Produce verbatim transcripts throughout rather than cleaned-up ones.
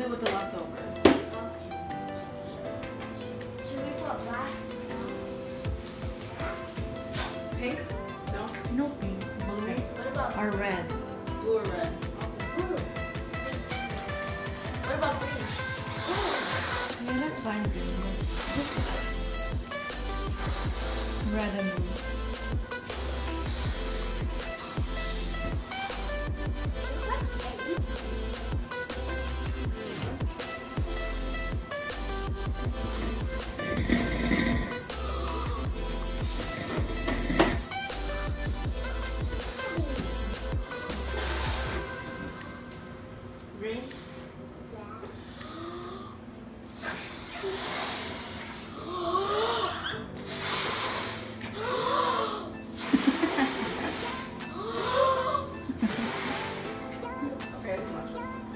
do with the leftovers. Should we put black? Pink? No? No pink. Blue What about or red. Blue or red? blue? What about green? Yeah, that's fine. Green. Red and blue. Green? Okay, it's too much.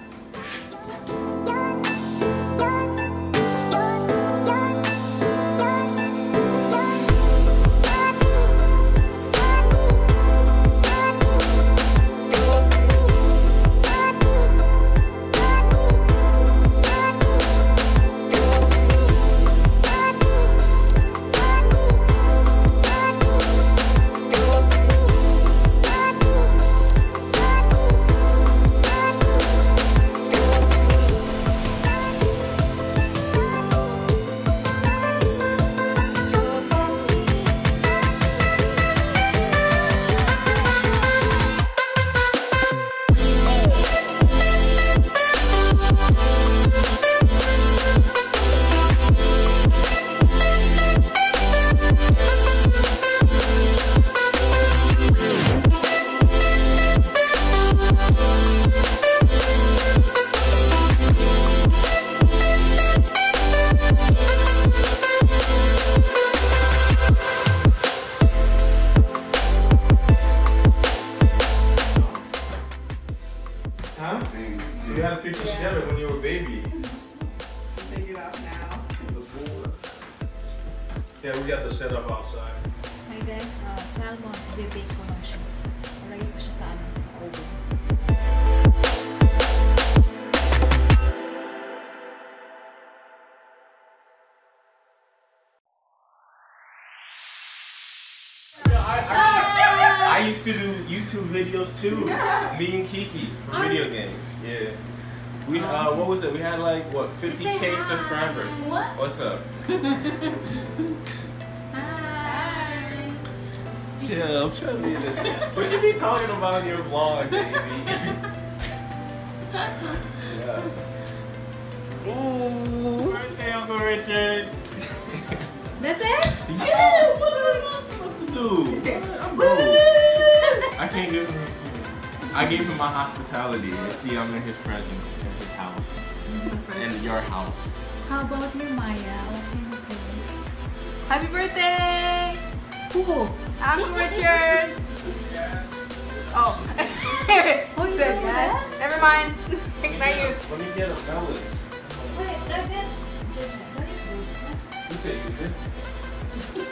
Huh? You had pictures Yeah. together when you were a baby. Take it out now. Yeah, we got the setup outside. Hi guys, uh, salmon. Bibake ko lang siya. Lagyan ko siya sa ano, sa oven. I used to do YouTube videos too. Me and Kiki for video games. Yeah. We uh, what was it? We had like what fifty K subscribers. What? What's up? Hi! Chill, chill. Me this. What you be talking about in your vlog, baby? Yeah. Ooh. Birthday, Uncle Richard. That's it? Yeah. What am I supposed to do? I'm broke. I can't give him. I gave him my hospitality. You see, I'm in his presence, in his house, in your house. How about you, Maya? What can you say? Happy birthday! Who? Uncle Richard! Oh. Oh, you Said know yes. that? Never mind. Let me Not get you. a- Let me get a melon. Wait, that's it? You said you did.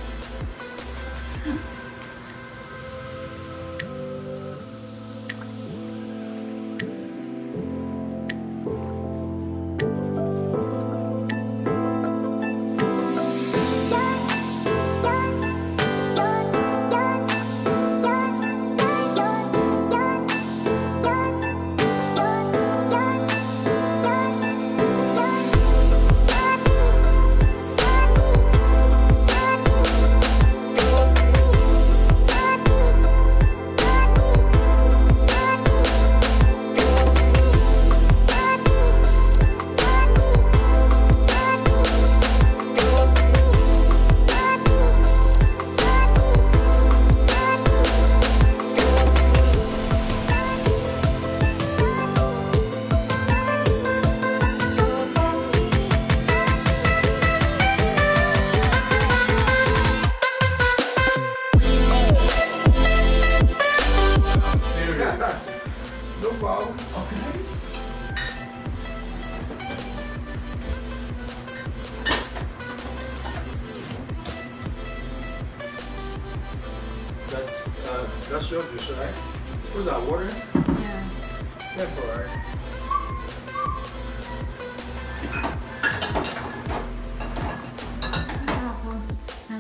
That's, uh, that's your juice, right? What's that, water? Yeah. That's alright.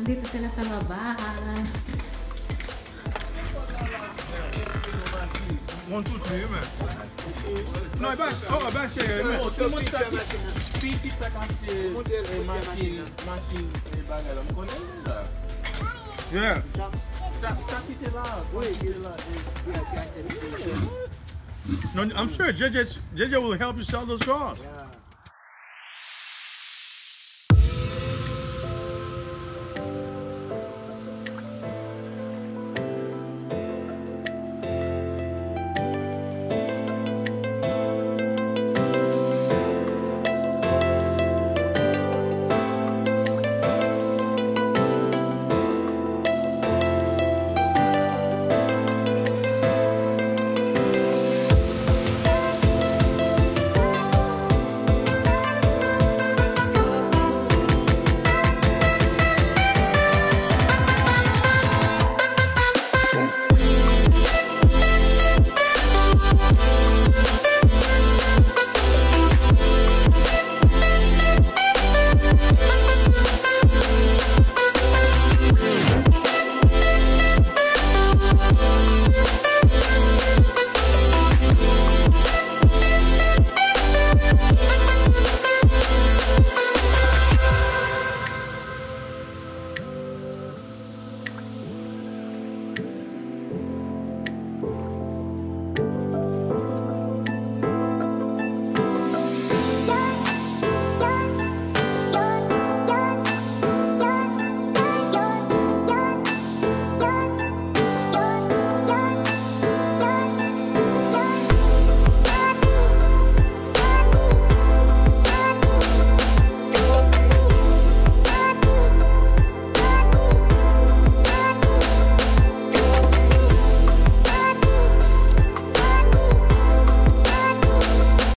Nandito sila sa labas. One, two, three, man. No, bash. Oh, bash here, man. Tout le monde sait que Piti t'a cassé une machine, machine et bagarre. On connaît là. Yeah. Ça, ça qui était là. Oui, il est là. No, I'm sure J J, J J will help you sell those cars. Yeah.